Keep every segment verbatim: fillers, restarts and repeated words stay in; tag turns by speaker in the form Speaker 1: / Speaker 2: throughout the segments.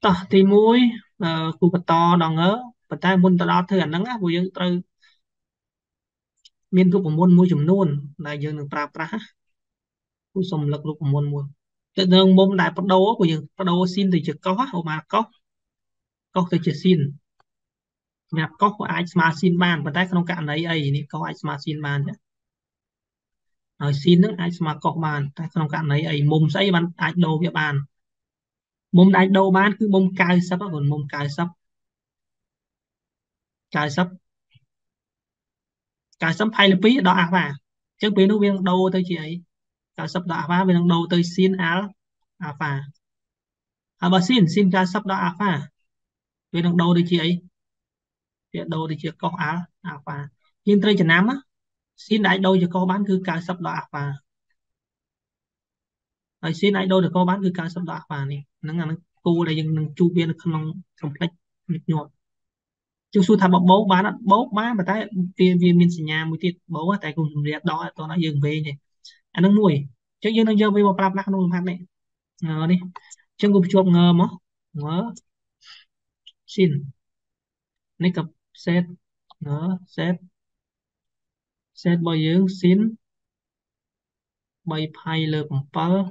Speaker 1: tỏ thì mũi khu bật to đòn ngớ bật tay môn tao đó thừa nắng á của dân từ miền thuộc của môn môi chùm nôn là dân được pra pra khu sầm lực lục của môn môn cái đường môn đại bắt đầu của dân bắt đầu xin từ chữ có ô mà có có từ chữ xin nhà có của ai mà xin ban bật tay không cạn đấy ấyนี่có ai mà xin ban chứ rồi xin nước ai mà có ban tay không cạn đấy ấy mồm xây ban ai đầu việc ban mồm ai đầu ban cứ mồm cài sắp còn mồm cài sắp cài sắp cài sắp hay là phí đó à và chứ phí nó viên đâu tới chị ấy cài sắp đó à và viên đầu tới xin áo à và à bà xin xin cài sắp đó à và viên đầu tới chị ấy viên đầu tới chị có áo à và nhưng tới Việt Nam á xin ai đâu cho cô bán cứ cài sắp đó à và rồi xin ai đâu được cô bán cứ cài sắp đó à và này nó là nó cô là những chu viên không complex nhột chú su tham bố bán bố bán mà tại viên viên mình sinh nhà một tiết bố tại cùng liệt đó tôi nói dừng về nhỉ anh đang nuôi chứ dương đang chơi với một plap luôn hạt này ngờ đi chân cục chuột ngờ mà ngờ xin này cặp set ngờ set set bao dương xin bay pay lượt một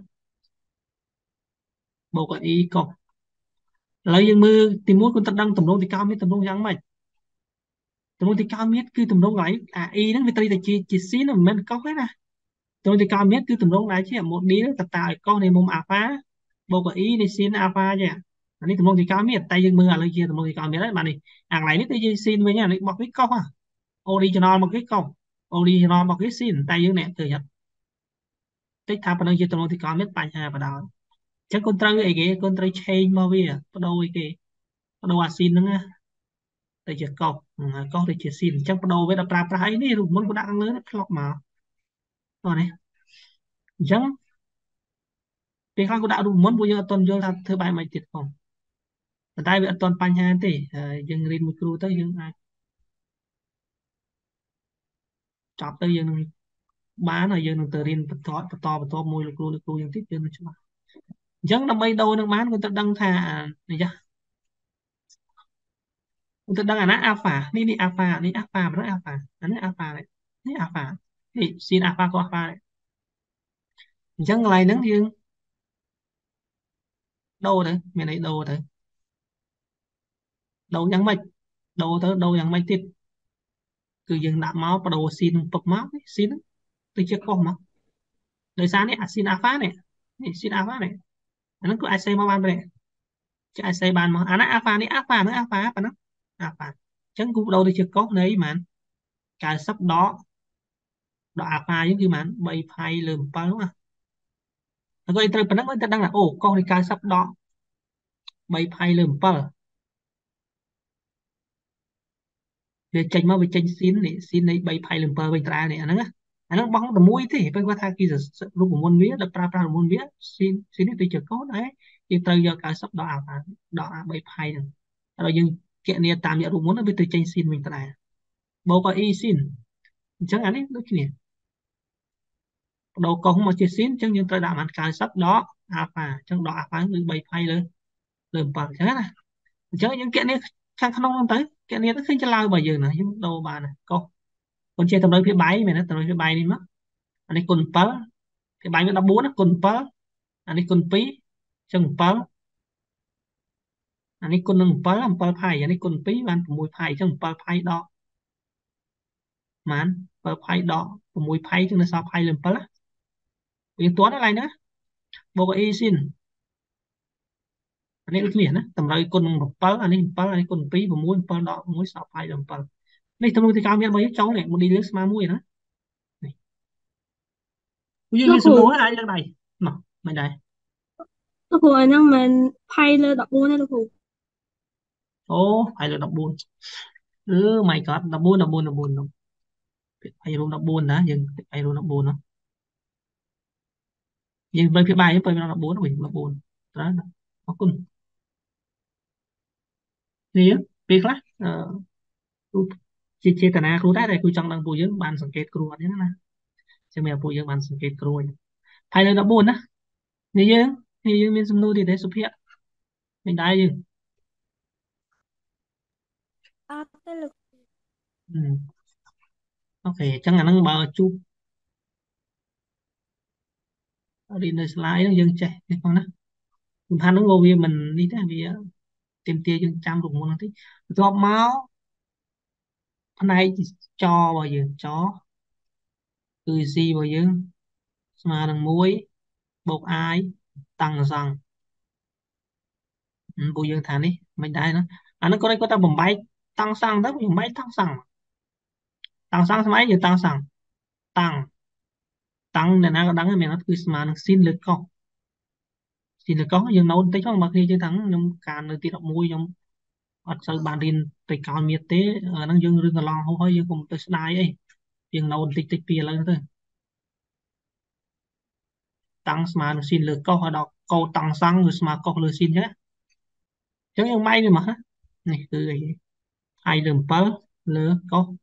Speaker 1: bộ cái ý cọc lấy dương mưa tìm mũi con tật đăng tầm đông thì cao mấy tầm đông giang mày tầm đông thì cao miết cứ tầm đông lại à y nó người ta chỉ chỉ xin là mình có hết à tôi thì cao miết cứ tầm đông lại chứ một đi tập tại con này mồm alpha bộ cái ý này xin alpha chứ anh ấy tầm đông thì cao miết tay dương mưa là lời chia tầm đông thì cao miết đấy bạn này hàng này cái xin với nhau này bọc cái cọc à original một cái cọc original một cái xin tay dương này thừa nhận tích tháp bên đây tầm đông thì cao miết bạch hà và đó chắc con trâu ấy cái con trâu chain mà vì bắt đầu ấy cái bắt đầu xin nữa tại chỉ cọc có thì chỉ xin chắc bắt đầu với là pra pra ấy đi rồi muốn có đăng nữa nó mà rồi này chẳng thì khác có đạo đủ muốn bây giờ tuần vô là thứ bảy mày tiệt không tại vì tuần bánh hai thì dừng lên một kêu tới dừng ai chọc tới dừng bán là dừng từ riêng bật to bật to bật to môi lục lục lục dừng tiếp dừng cho chẳng là mấy đâu nó bán người ta đăng thà này chứ người ta đăng là nó alpha đi đi alpha đi alpha nó alpha nó alpha này này alpha thì xin alpha có alpha này chẳng lại nắng dừng đâu đấy mày này đâu đấy đâu chẳng mày đâu tới đâu chẳng mày tiếp cứ dừng đạp máu bắt đầu xin bật máu xin tôi chưa có mà đời sáng này à, xin alpha này này xin alpha này nó cứ ai xây mà ban này chứ ai xây ban mà à nó alpha này alpha nữa alpha alpha nó alpha chẳng cũng đâu đi chưa có đấy mà cái sắp đó đó alpha giống như mà bay phay lườm pa đúng không nó có internet nó mới đang là ồ con thì cái sắp đó bay phay lườm pa về tranh mà về tranh xin này xin này bay phay lườm pa bay tra này nó anh nó bóng tầm mũi thế bên qua thay kia giờ lúc của môn vía là pra pra môn vía xin xin đi chưa có đấy thì từ giờ cái sắp đó alpha đó bay phay rồi nhưng chuyện này tạm nhận muốn nó bị từ tranh xin mình tại bố có y xin chẳng hạn ấy đôi khi đầu công mà chia xin chẳng những tôi đã ăn cái sắp đó alpha trong đó alpha từ bảy phay lên lên bằng thế này chứ những kiện này sang không tới kiện này nó không cho lao bao giờ này những đồ bà này cô con chơi tầm đối phía bay mày nó tầm đối phía bay đi mất anh ấy còn pớ cái bay nó bốn nó còn pớ anh ấy còn pí chẳng pớ anh ấy còn nâng pớ làm pớ phay anh ấy còn pí bạn mùi phay chẳng pớ phay đó mà pớ phay đó mùi phay chẳng là sao phay lên pớ yếu tố này nữa bộ có y xin anh ấy ước liền á tầm đây con một pal anh ấy pal anh ấy con pí và muối pal đỏ muối sọc phai đồng pal này tầm thì cao miệng mấy cháu này một đi lướt mà muối đó này như
Speaker 2: nó
Speaker 1: như sầm
Speaker 2: khổ
Speaker 1: nối ai đang này mà mày đây
Speaker 2: nó khổ anh nhưng mà pay lên đọc buôn nó khổ
Speaker 1: ô phải là đọc buồn ừ mày có đọc buồn đọc buồn đọc buồn phải luôn đọc buồn đó nhưng phải luôn đọc buồn đó nhưng bên phía bài với bên đọc buồn mình đọc buồn đó nó cùng gì á việc lá chia chia tanaครูได้แต่ครูจังดังปูยังบานสังเกตครูอันนี้นะจะมีปูยังบานสังเกตครูภายในดับบุญนะนี่ยังนี่ยังมีสมนุติได้สุภี mình đai chứ.
Speaker 2: À, thế là
Speaker 1: Ừ. Ok chẳng là nó bờ chu ở đi nơi slide nó dừng chạy cái con đó mình than nó ngô vì mình đi thế vì ờ, tìm tia dừng trăm rụng một tí gọt máu hôm nay cho bao giờ chó cười gì bao giờ mà đằng muối bột ai tăng rằng ừ, bao giờ thằng đi mình đai nó à nó có đây có ta bầm bay tăng xăng đó bầm bay tăng xăng tăng xăng mấy giờ tăng xăng tăng tăng này nó đắng mình nó cứ mà xin lực không xin lực có nhưng nấu tới cho mà khi chơi thắng nhưng càng được tiết mùi nhưng ở sau bàn điền tới cao miệt tế ở nó dương rừng lòng không hơi dương cùng tới đai ấy dương nấu tích tích bia lên thôi tăng mà xin lực có ở đó câu tăng xăng rồi mà có lực xin nhé chứ nhưng may rồi mà này từ ai lượm pớ lừa có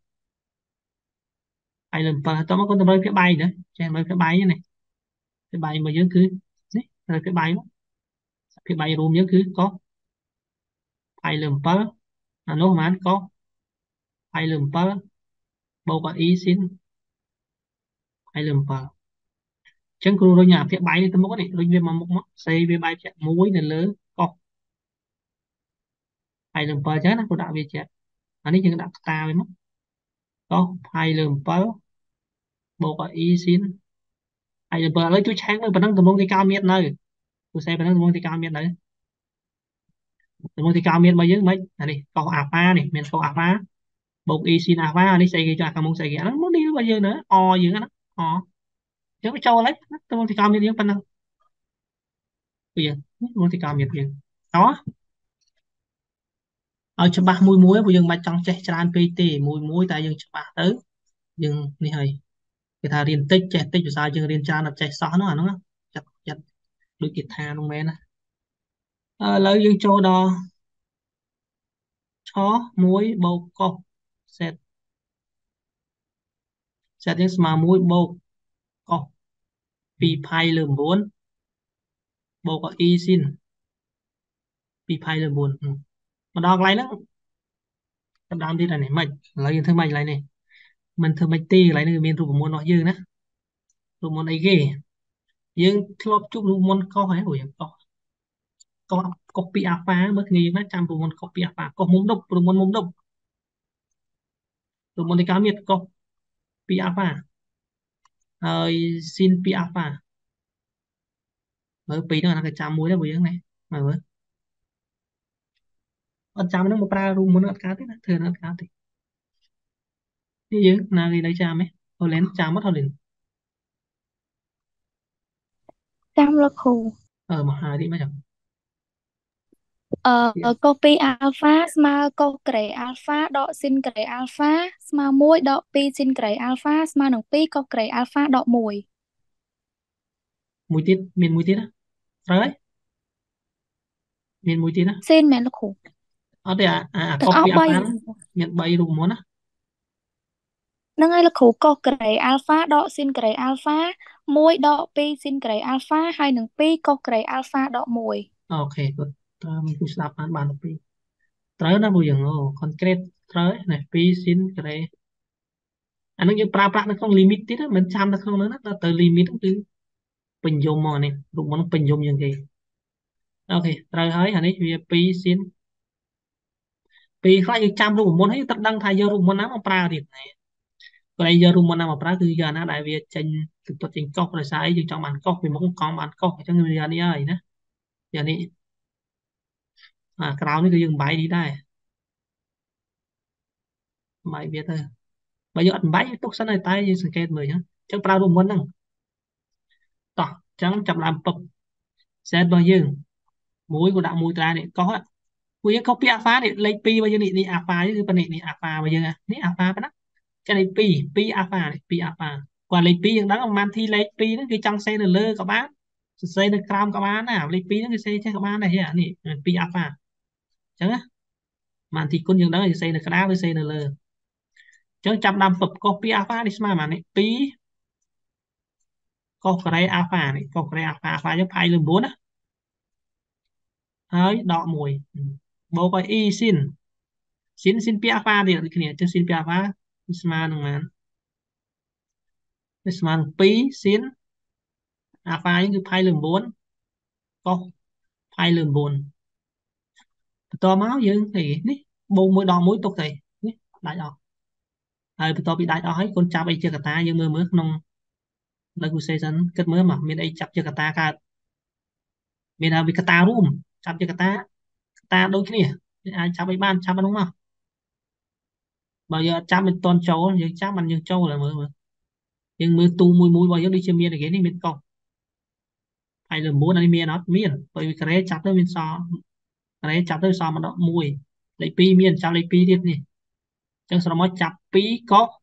Speaker 1: ai lượm pớ tao mới có tao mới cái bay nữa cho mới cái bay này cái bay mà dương cứ đấy rồi cái bay cái bay rùm dương cứ có ai lượm pớ à nó mà anh có ai lượm pớ bầu có ý xin ai lượm pớ chân cừu đôi nhà phía bay thì tao mới có này đôi về mà một mắt xây về bay chạy muối này lớn có ai lượm pớ chứ nó có đạo về chạy anh ấy chừng đạo ta với mắt có ai lượm pớ bầu có ý xin ai lượm pớ lấy chú sáng với bản thân tụi mông thì cao miệt nơi tôi xem bản thân tụi mông thì cao miệt đấy tụi mông thì cao miệt bao nhiêu mấy này có alpha này mình có alpha bột y sin alpha đi xây cái cho cả mông xây cái nó muốn đi bao nhiêu nữa o gì đó o chứ cái châu lấy tôi thì cao miệt những phần nào bây giờ tôi thì cao miệt gì đó ở cho ba mùi muối bây giờ mà trong chạy tràn pt mùi muối tại dương cho ba tới dương này hay cái thà điền tích chạy tích sao dương điền tràn là chạy xóa nó à nó chặt chặt đôi kiệt thà luôn mẹ nè ờ, lấy dương châu đo chó muối bột cốc set set những mà muối bột cốc pi phai lườm bốn bột có y sin pi phai lườm bốn ừ. Mà đo cái nó cái đam đi là này mình lấy những thứ mình lại này mình thưa mình ti lại này mình rụp môn nó dư nè rụp môn ấy ghê dươngធ្លាប់ជួបរូបមន្តកោសហើយហួយកោសកោសកោសពីអាហ្វាមើលគ្នាយើងណាចាំរូបមន្តកោសពីអាហ្វាកោសមុំដប់រូបមន្តមុំដប់រូបមន្តនៃការមានកោសពីអាហ្វាហើយស៊ីនពីអាហ្វាមើលពីរហ្នឹងអាគេចាំមួយដែរពួកយើងនេះមើលមើលអត់ចាំហ្នឹងមកប្រើរូបមន្តអត់កើតទេណាធ្វើអត់កើតទេនេះយើងណាគេនៅចាំហ៎ហូឡែនចាំអត់ហូឡែន
Speaker 2: trăm là khổ.
Speaker 1: អឺមហាទីមកចាំ
Speaker 2: Ờ, copy alpha mà co gray alpha đọ sin gray alpha mà muối đọ pi sin gray alpha mà nồng pi co gray alpha đọ mùi
Speaker 1: មួយទៀតមានមួយទៀតណាត្រូវហើយមានមួយទៀតណា
Speaker 2: sin mẹ là khổ
Speaker 1: អត់ទេអាអាក
Speaker 2: ទាំង
Speaker 1: ុសពី
Speaker 2: អស់បី
Speaker 1: អាហ្វាហ្នឹងមានបីរូបមន្តណា
Speaker 2: ហ្នឹងហើយលោកគ្រូកោះ gray alpha ដក sin gray alpha មួយដកពីរ sin gray alpha ហើយនឹងពីរកោះ gray alpha ដកមួយ
Speaker 1: អូខេគាត់ត្រូវមានគូស្ដាប់បានបានទៅពីរត្រូវណាពួកយើងអូ concrete ត្រូវណាពីរ sin ក្រេអានឹងយើងប្រើប្រាស់នៅក្នុង limit ទៀតណាមិនចាំនៅក្នុងនោះណាដល់ទៅ limit ហ្នឹងគឺពេញយមមកនេះរូបមន្តពេញយមជាងគេអូខេត្រូវហើយអានេះវាពីរ sin ពីរខ្លះយើងចាំរូបមន្តហើយយើងត្រូវដឹងថាយករូបមន្តណាមកប្រើទៀតណាក៏ឯងយករូបមន្តណាមកប្រើគឺយកណាដែលវាចេញទឹកទុតចេញកុសដោយសារអីយើងចង់បានកុសពីមុខកង់បានកុសអញ្ចឹងវាយកនេះហើយណាយកនេះអាក្រៅនេះគឺយើងបាយនេះដែរបាយវាទៅបើយើងអត់បាយទុកសិនហើយតែយើងសង្កេតមើលអញ្ចឹងអញ្ចឹងប្រើរូបមន្តហ្នឹងតោះអញ្ចឹងចាប់ដើមពឹប set របស់យើងមួយក៏ដាក់មួយត្រានេះកុសពួកយើងកុសពីអាហ្វានេះលេខពីររបស់យើងនេះនេះអាហ្វាគឺប៉ុណ្នេះនេះអាហ្វារបស់យើងនេះអាហ្វាប៉ុណ្ណាចានេះពីរពីរអាហ្វានេះពីរអាហ្វាគាត់លេខពីរយើងដឹងប្រហែលធីលេខពីរហ្នឹងគឺចង់សេនៅលើក៏បានសរសេរនៅក្រោមក៏បានណាលេខពីរហ្នឹងគឺសេចេះក៏បានដែរនេះពីរអាហ្វាអញ្ចឹងណាបានទីគុណយើងដឹងគឺសេនៅក្តារឬសេនៅលើអញ្ចឹងចាប់ដើមពឹបកុសពីអាហ្វានេះស្មើប៉ុន្មាននេះពីរកុសការ៉េអាហ្វានេះកុសការ៉េអាហ្វាអាហ្វាយើងផាយលើ៩ណាហើយដកមួយបូកឲ្យ e ស៊ីនស៊ីនស៊ីនពីអាល់ហ្វាទៀតដូចគ្នាចឹងស៊ីនពីអាល់ហ្វាស្មើនឹងប៉ុន្មានវាស្មើនឹងពីរស៊ីនអាល់ហ្វានេះគឺផាយលើ៩កុសផាយលើ៩បន្ទាប់មកយើងអីនេះបូកមួយដកមួយទុកទៅនេះដាច់អស់ហើយបន្ទាប់ពីដាច់អស់ហើយកូនចាប់អីជាកតាយើងមើលមើលក្នុងនៅគូសេសិនគិតមើលមកមានអីចាប់ជាកតាកើតមានថាវាកតារួមចាប់ជាកតាកតាដូចគ្នាយើងអាចចាប់អីបានចាប់អានោះមកបើយើងអត់ចាប់មិនតន់ចូលយើងចាប់មិនយើងចូលហើយមើលមើលយើងមើលទូមួយមួយរបស់យើងដូចជាមានអីគេនេះមានកុសហើយលើមុនអានេះមានអត់មានបើវាការ៉េចាប់ទៅមានសការ៉េចាប់ទៅសមម្ដងមួយលេខពីរមានចាប់លេខពីរទៀតនេះអញ្ចឹងស្រមកចាប់ពីរកុស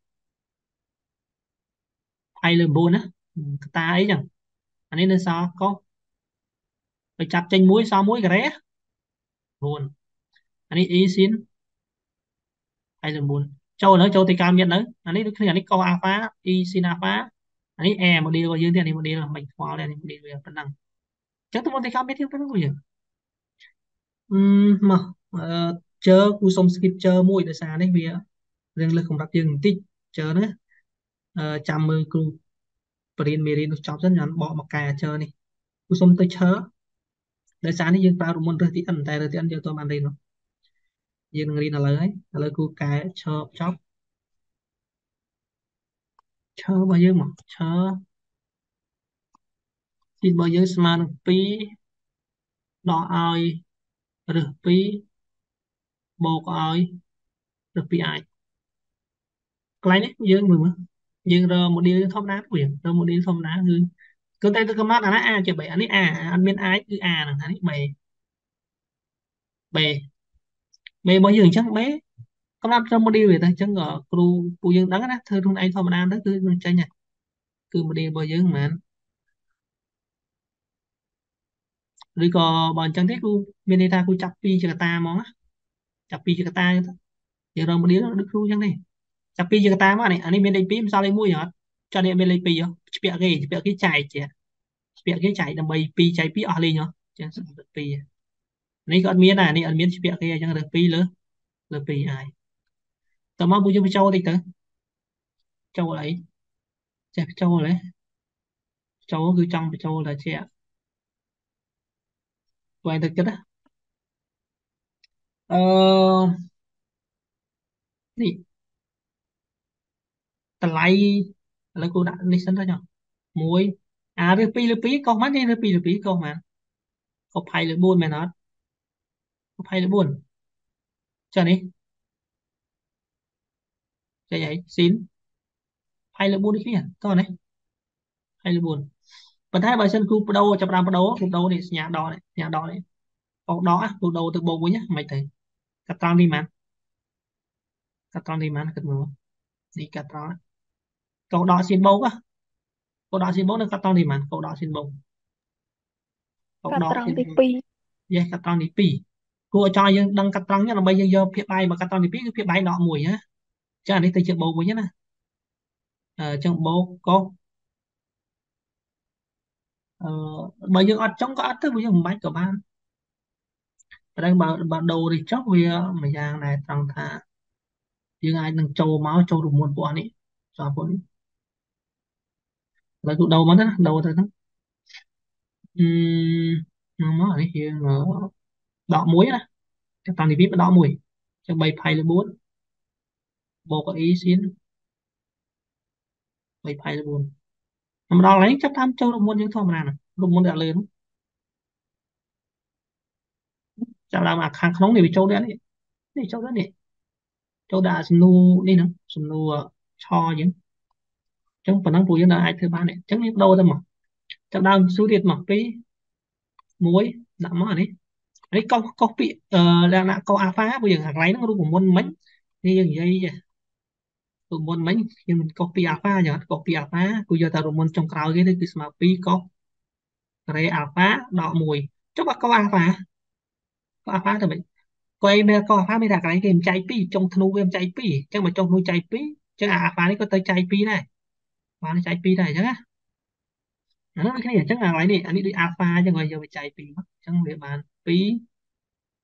Speaker 1: ហើយលើ៩ណាកតាអីចឹងអានេះនៅសកុសបើចាប់ចេញមួយសមួយការ៉េ៩អានេះ e ស៊ីនហើយលើ៩ចូលនៅចូលទៅកម្មមាននៅអានេះដូចគ្នាអានេះកុសអាល់ហ្វា e ស៊ីនអាល់ហ្វាអានេះ a model របស់យើងទៀតអានេះ model មិនខ្វល់ទេអានេះ model វាប៉ុណ្ណឹងអញ្ចឹងទៅមកទៅកម្មមានទៀតប៉ុណ្ណឹងរបស់យើងអឺមកអឺជើគូសុំ skip ជើមួយដោយសារនេះវារឿងលើសកម្រិតយើងបន្តិចជើណាអឺចាំមើលគ្រូបរិញ្ញាមេរៀននោះចប់សិនខ្ញុំបកមកកែជើនេះគូសុំទៅឈើដោយសារនេះយើងប្រើរមុនរើសទី n តែរើសទី n យើងទៅបានរៀននោះយើងនឹងរៀនឥឡូវហើយឥឡូវគូកែឈើចប់ឈើរបស់យើងមកឈើទីរបស់យើងស្មើនឹងពីរដកឲ្យរើសពីរបូកឲ្យរើសពីអាចកន្លែងនេះយើងមើលមើលយើងរក model ធម្មតាវិញរក model ធម្មតាគឺគឺតែទៅកំណត់អាណា a ជា3អានេះ a អត់មាន i គឺ a ហ្នឹងអានេះ b b b របស់យើងអញ្ចឹង b កំណត់ត្រឹម model វាទៅអញ្ចឹងគ្រូពួកយើងដឹងណាធ្វើខ្លួនឯងធម្មតាទៅគឺនឹងចេញហើយគឺ model របស់យើងមិនមែនឬក៏បើអញ្ចឹងទេគ្រូមានន័យថាគ្រូចាប់ពីចកតាហ្មងណាចាប់ពីចកតាយើងរក model ដូចគ្រូអញ្ចឹងទេចាប់ពីចកតាមកនេះអានេះមានលេខពីរមិនសល់លេខមួយអត់ចុះនេះមានលេខពីរឆ្ពាក់គេឆ្ពាក់គេចែកជាឆ្ពាក់គេចែកដើម្បីពីរចែកពីរអស់លេងហ៎អញ្ចឹងសំពីរនេះក៏អត់មានដែរនេះអត់មានឆ្ពាក់គេអញ្ចឹងរើសពីរលើលើពីរហើយតើមកពួកយើងបញ្ចូលតិចទៅចូលអីចេះបញ្ចូលហ៎ចូលគឺចង់បញ្ចូលតែជាបើឯងទៅគិតណាអឺនេះតម្លៃឥឡូវគូដាក់នេះសិនទៅចុះមួយអារើសពីរលើពីរកុសមិនទេរើសពីរលើពីរកុសមិនកុសផៃលើបួនមែនអត់កុសផៃលើបួនចុះនេះចេះអីស៊ីនផៃលើបួនដូចគ្នាតោះនេះផៃលើបួនប៉ុន្តែបើសិនគូបដូរចាប់ដើមបដូរគូបដូរនេះសញ្ញាដកនេះសញ្ញាដកនេះបោកដកគូដូរទៅបូកវិញណាមិនទៅកាត់ត្រង់នេះហ្មងកាត់ត្រង់នេះហ្មងគិតមើលនេះកាត់ត្រង់កោដកសៀនបោកកោដកសៀនបោកនៅកាត់ត្រង់នេះហ្មងកោដកសៀនបោកកោ
Speaker 2: កាត់
Speaker 1: ដក
Speaker 2: ត្រង់
Speaker 1: សៀន
Speaker 2: ទីពីរ
Speaker 1: យេកាត់ត្រង់ទីពីរគួរឲ្យចង់ឲ្យយើងដឹងកាត់ត្រង់នេះដើម្បីយើងយកភាពបែកមកកាត់ត្រង់ទីពីរគឺភាពបែកដកមួយណាចាអានេះទៅជាបោកវិញណាអឺចឹងបោកកោអឺបើយើងអត់ចង់ក៏អត់ទៅបើយើងមិនបាច់ក៏បានតែបើបើដូរនេះចុះវាមួយយ៉ាងដែរត្រង់ថាយើងអាចនឹងចូលមកចូលរមួនពួកនេះចោលពួកនេះឥឡូវទូដូរមកទៅណាដូរទៅហ្នឹងអឺមកមកនេះយើងដកមួយណាតែតាមនេះវាដកមួយចឹងបីផៃលើបួនបូកអ៊ីសៀនបីផៃលើបួនតែម្ដងឡើងចាប់តាមចូលរមួនយើងធម្មតាណារមួនដាក់លើនោះចាប់ឡើងអាខាងក្នុងនេះវាចូលដែរនេះនេះចូលដែរនេះចូលដាក់សំណួរនេះហ្នឹងសំណួរឆយើងចឹងប៉ុណ្ណឹងពួកយើងនៅអាចធ្វើបាននេះចឹងយើងដូរទៅមកចាប់ដើមស៊ូទៀតមកពីរមួយដាក់មកអានេះនេះកុសកុសពាក្យអឺលក្ខណៈកុសអាល់ហ្វាពួកយើងអាកន្លែងហ្នឹងរូបមន្តមិញនេះយើងនិយាយរូបមន្តមិញយើងមិនកុសពីអាល់ហ្វាចឹងកុសពីអាល់ហ្វាគូយកតែរូបមន្តចុងក្រោយគេទៅគឺស្មើពីរកុសការ៉េអាល់ហ្វាដកមួយចុះបើកុសអាល់ហ្វាកុសអាល់ហ្វាទៅមិនកុសអីមែនកុសអាល់ហ្វាមានតែកន្លែងគេមិនចែកពីរចុងធ្នូវាមិនចែកពីរអញ្ចឹងបើចុងធ្នូចែកពីរអញ្ចឹងអាល់ហ្វានេះក៏ទៅចែកពីរដែរបានចែកពីរដែរអញ្ចឹងណាអានោះដូចគ្នាអញ្ចឹងអាកន្លែងនេះអានេះដូចអាល់ហ្វាអញ្ចឹងឲ្យយកទៅចែកពីរមកអញ្ចឹងវាបានពីរ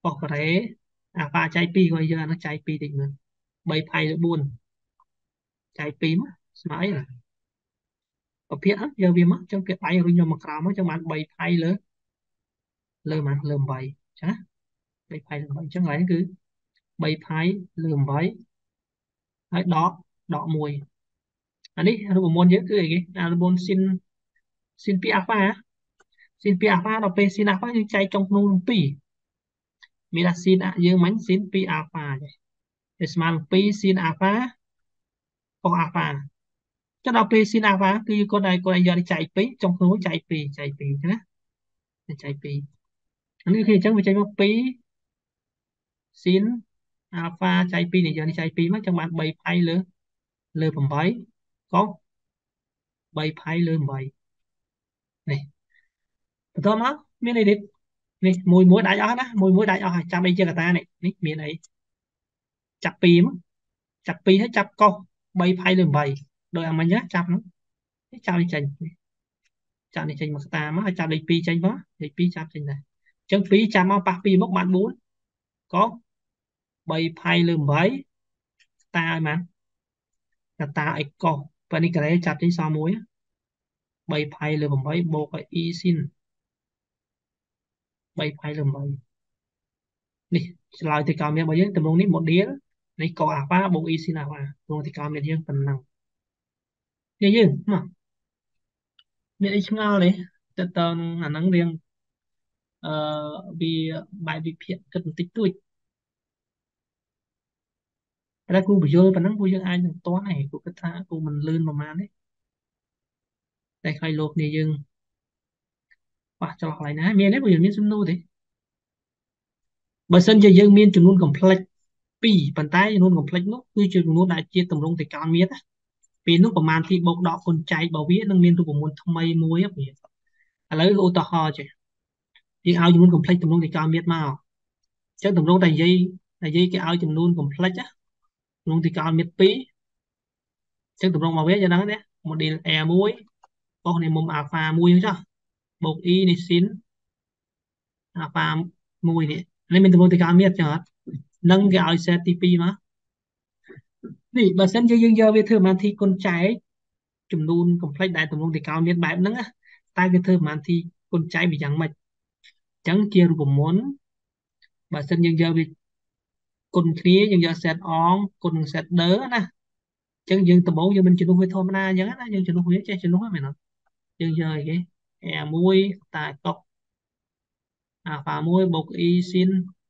Speaker 1: có cái alpha chạy pi coi giờ nó chạy pi định mình bay phay nó buồn chạy pi mất mãi là có biết hết giờ vì mất trong việc bay rồi nhưng mà cào mất trong bạn bay phay lớn lơ mà lơm bay chả bay phay lơm bay chẳng lại cứ bay phay lơm bay đấy đó đọ mùi anh đi nó một môn nhớ cứ cái à môn xin xin pi alpha á. Xin pi alpha đọc p xin alpha như chạy trong nôn pi mình là xin ạ dương mánh xin pi alpha vậy để mà pi xin alpha có alpha cho đọc p xin alpha cứ con này con này giờ đi chạy pi trong nôn chạy pi chạy pi thế để chạy pi anh đi khi chẳng phải chạy một pi xin alpha chạy pi này giờ đi chạy pi mất trong bạn bay phay lơ lơ bằng bảy có bay phay lơ bảy này betul吗 មានអីនេះនេះមួយមួយដាច់អស់ណាមួយមួយដាច់អស់ហើយចាំអីជាកតានេះនេះមានអីចាប់ពីរមកចាប់ពីរហើយចាប់កោសបីផៃលើបីដោយអាមិញណាចាប់ហ្នឹងនេះចាប់នេះចេញនេះចាប់នេះចេញមកកតាមកហើយចាប់លេខពីរចេញមកលេខពីរចាប់ចេញដែរអញ្ចឹងពីរចាំមកប៉ះពីរមកបានបួនកោសបីផៃលើបីតាឲ្យបានកតាឲ្យកោសបើនេះក្រេចាប់ចេញសល់មួយបីផៃលើបីបូកឲ្យ e ស៊ីនបីផៃលើបីនេះឆ្លើយទៅកម្មមានរបស់យើងតម្រងនេះ model នេះក alpha បូក e ស៊ីន alpha តម្រងទៅកម្មមានយើងប៉ុណ្ណឹងនេះយើងមកមានអីឆ្ងល់ទេទៅតើអាហ្នឹងរៀងអឺវាបែបវិភាគគិតបន្តិចតួចតែគ្រូបញ្យល់ប៉ុណ្ណឹងពួកយើងអាចនឹងតន់ហើយគ្រូគិតថាគ្រូមិនលឿនប្រហែលទេតែខ្លាចលោកនេះយើងប៉ះចោលកន្លែងណាមានទេពួកយើងមានសំណួរទេបើសិនជាយើងមានចំនួន complex ពីរប៉ុន្តែចំនួន complex នោះគឺជាចំនួនដែលជាតម្រងទៅកម្មមានណាពេលនោះប្រមាណទីបូកដកគុណចែករបស់វានឹងមានរូបមន្តថ្មីមួយហ្នឹងឥឡូវឧទាហរណ៍ចេះយើងឲ្យចំនួន complex តម្រងទៅកម្មមានមកអញ្ចឹងតម្រងតែនិយាយតែនិយាយគេឲ្យចំនួន complex ណាតម្រងទៅកម្មមានពីរអញ្ចឹងតម្រងមកវាយ៉ាងហ្នឹងទេ model R មួយបូកនៃមុំ alpha មួយហ្នឹងចុះបូក e នៃ sin alpha មួយនេះនេះមានតម្រងទៅកម្មមានចឹងអត់នឹងគេឲ្យ set ទីពីរមកនេះបើសិនជាយើងយកវាធ្វើប្រមាណទីគុណចែកចំនួន complex ដែលតម្រងទៅកម្មមានបែបហ្នឹងតែគេធ្វើប្រមាណទីគុណចែកវាយ៉ាងម៉េចអញ្ចឹងជារូបមន្តបើសិនយើងយកវាគុណគ្នាយើងយក set អងគុណនឹង set ដឺណាអញ្ចឹងយើងដំបូងយើងមិនជំនួសវាធម្មតាអញ្ចឹងណាយើងជំនួសវាចេះជំនួសហ្នឹងមែនអត់យើងយកអីគេ R មួយតែតក alpha មួយបូក e sin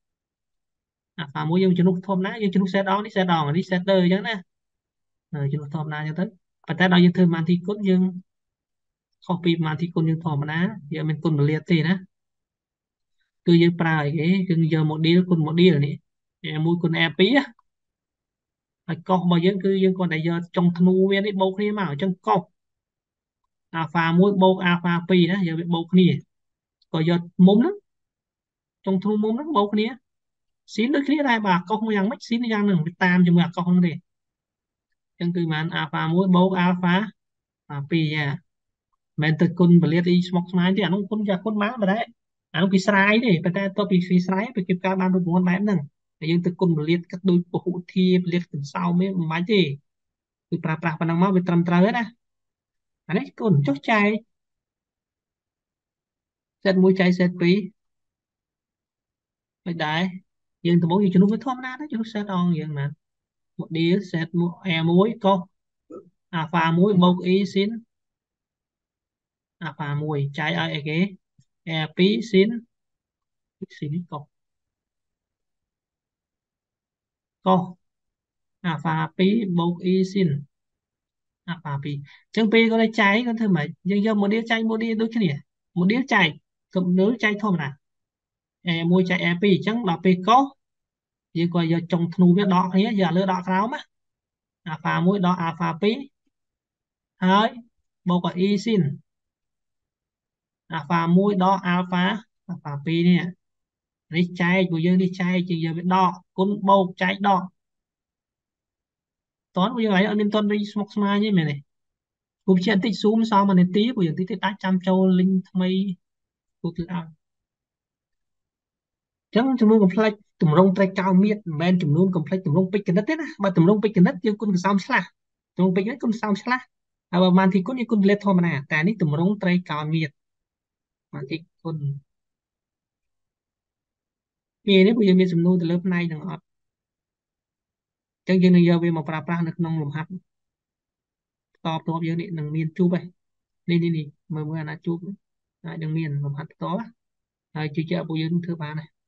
Speaker 1: alpha មួយយើងជំនួសធម្មតាយើងជំនួស set អងនេះ set អងនេះ set ដឺអញ្ចឹងណាជំនួសធម្មតាអញ្ចឹងទៅប៉ុន្តែដល់យើងធ្វើប្រមាណទីគុណយើងខុសពីប្រមាណទីគុណយើងធម្មតាយើងមិនគុណពលាតទេណាគឺយើងប្រើអីគេគឺយក model គុណ model នេះ R មួយគុណ R ពីរហើយកុសរបស់យើងគឺយើងគ្រាន់តែយកចុងធ្នូវានេះបូកគ្នាមកអញ្ចឹងកុស alpha មួយបូក alpha ពីរណាយកវាបូកគ្នាក៏យកមុំហ្នឹងចុងធ្នូមុំហ្នឹងបូកគ្នាស៊ីនដូចគ្នាដែរបាទកុសមួយយ៉ាងម៉េចស៊ីនយ៉ាងហ្នឹងវាតាមជាមួយអាកុសហ្នឹងទេអញ្ចឹងគឺបាន alpha មួយបូក alpha ពីរយ៉ាមិនទៅគុណពលាតអ៊ីស្មុកស្មាយទេអានោះគុណចាគុណបានមិនដែរអានោះពីស្រាយទេប៉ុន្តែតទៅពីពីស្រាយពីគេកើតបានរូបមន្តបែបហ្នឹងតែយើងទៅគុណពលាតគិតដូចពហុធាពលាតកន្សោមមិនបាច់ទេគឺប្រើប្រាស់ប៉ុណ្ណឹងមកវាត្រឹមត្រូវណាអានេះគុណចុះចែក set មួយចែក set ពីរមិនដែរយើងដំបូងយើងជំនួសវាធម្មតាទៅជំនួស set អងយើងណា model set មួយ R មួយកុស alpha មួយបូក e sin alpha មួយចែកឲ្យអីគេ R ពីរ sin sin នេះកុសកុស alpha ពីរបូក e sin alpha ពីរអញ្ចឹងពេលគាត់ចែកគាត់ធ្វើម៉េចយើងយក model ចែក model ដូចគ្នា model ចែកកំណើចែកធម្មតា R មួយចែក R ពីរអញ្ចឹងដល់ពេលកុសយើងក៏យកចុងធ្នូវាដកគ្នាយកលើដកក្រោមណា alpha មួយដក alpha ពីរហើយបូក e sin alpha មួយដក alpha alpha ពីរនេះនេះចែកពួកយើងនេះចែកជាយកវាដកគុណបូកចែកដកតោះពួកយើងឲ្យអត់មានតន់រីស្មុកស្មាញទេមែនទេពួកជាបន្តិច zoom សល់មួយនាទីពួកយើងតិចតិចអាចចាំចូល link ថ្មីពួកទៅឲ្យចឹងចំនួន complex តម្រងត្រីកោណមៀតមិនមែនចំនួន complex តម្រងពេជ្រគណិតទេណាបើតម្រងពេជ្រគណិតយើងគុណកន្សោមឆ្លាស់តម្រងពេជ្រគណិតគុណកន្សោមឆ្លាស់ហើយបើបានទីគុណយើងគុណលេខធម្មតាតែនេះតម្រងត្រីកោណមៀតបានទីគុណពីនេះពួកយើងមានសំណួរទៅលើផ្នែកនឹងអត់ចឹងយើងនឹងយកវាមកប្រើប្រាស់នៅក្នុងលំហាត់តបតបយើងនេះនឹងមានជួបឯនេះនេះនេះមើលមើលអាណាជួបអាចនឹងមានលំហាត់តបហើយជឿជាក់ពួកយើងនឹងធ្វើបានដែរ